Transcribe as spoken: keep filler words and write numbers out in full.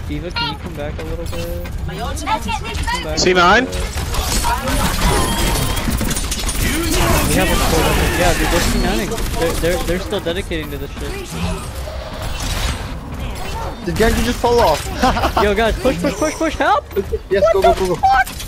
Diva, can you come back a little bit? Come back C nine? We have a full weapon. Yeah, dude, they're C nining. They're, they're, they're still dedicating to this shit. Did Genji just fall off? Yo, guys, push, push, push, push, help! Yes, What go, the go, go, go. fuck?